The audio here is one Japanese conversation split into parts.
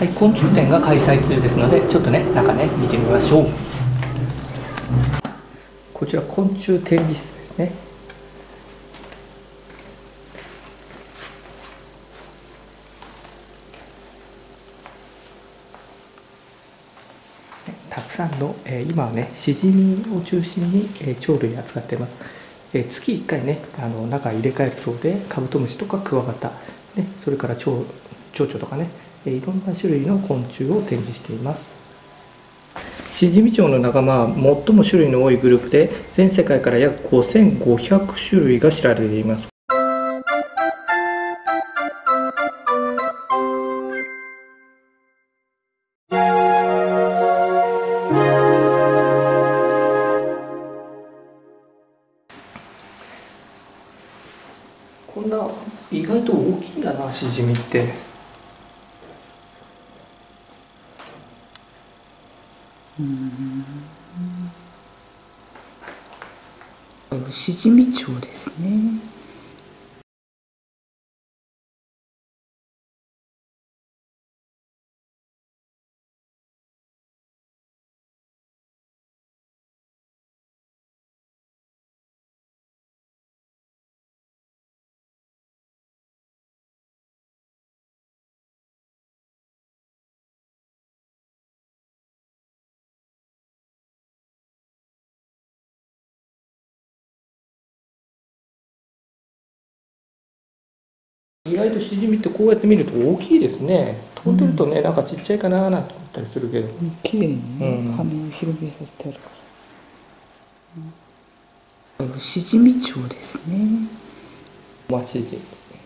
はい、昆虫展が開催中ですので、ちょっとね、中ね、見てみましょう。こちら昆虫展示室ですね。たくさんの、今はね、シジミを中心に、鳥類扱っています。月1回ね、中入れ替えるそうで、カブトムシとかクワガタ、ね、それから蝶々とかね、いろんな種類の昆虫を展示しています。シジミチョウの仲間は最も種類の多いグループで、全世界から約5500種類が知られています。こんな意外と大きいんだな、シジミって。 シジミチョウですね。 意外とシジミってこうやって見ると大きいですね。飛んでるとね、なんかちっちゃいかななんて思ったりするけど。 綺麗にね、羽を広げさせてあるから。シジミチョウですね。 シジミ。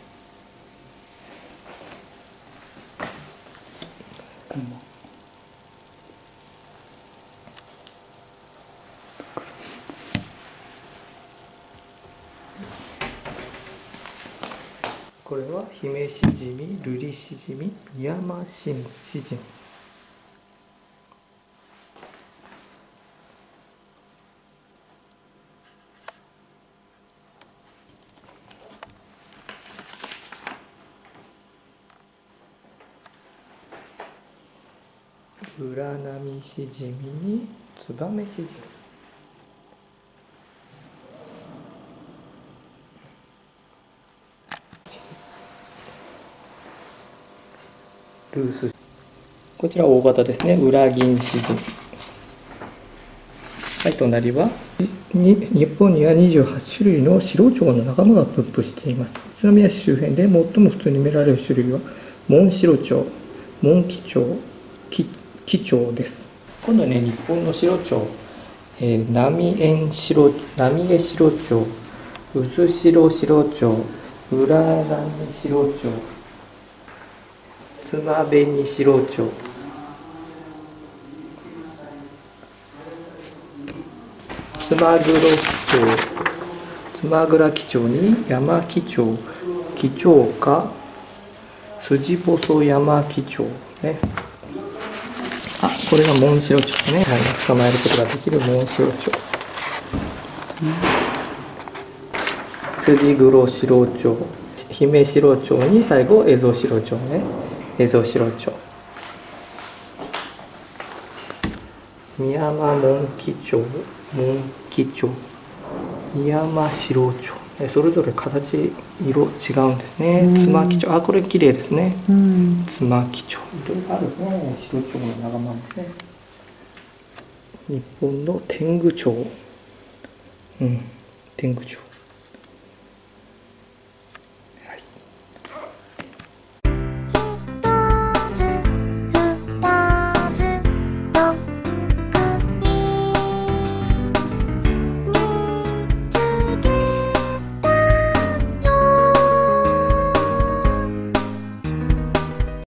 これはヒメシジミ、ルリシジミ、ミヤマシジミ。ウラナミシジミにツバメシジミ。ルース。こちら大型ですね。ウラギンシジミ。はい、隣は日本には28種類の白蝶の仲間が分布しています。宇都宮市周辺で最も普通に見られる種類はモンシロチョウ、モンキチョウ、キチョウです。今度はね、日本の白蝶、ナミエシロチョウ、ウズシロシロチョウ、ウララミシロチョウ、ツマベニシロチョウ、ツマグラキチョウにヤマキチョウ、キチョウカ、スジボソヤマキチョウね。あ、これがモンシロチョウね。捕まえることができるモンシロチョウ。スジグロシロチョウ、ヒメシロチョウに最後エゾシロチョウね。エゾシロチョウ。ミヤマモンキチョウ、ミヤマシロチョウ。それぞれ形、色違うんですね。ツマキチョウ、あ、これ綺麗ですね。ツマキチョウ、いろいろあるね。白チョウの仲間もね。日本の天狗蝶、天狗蝶。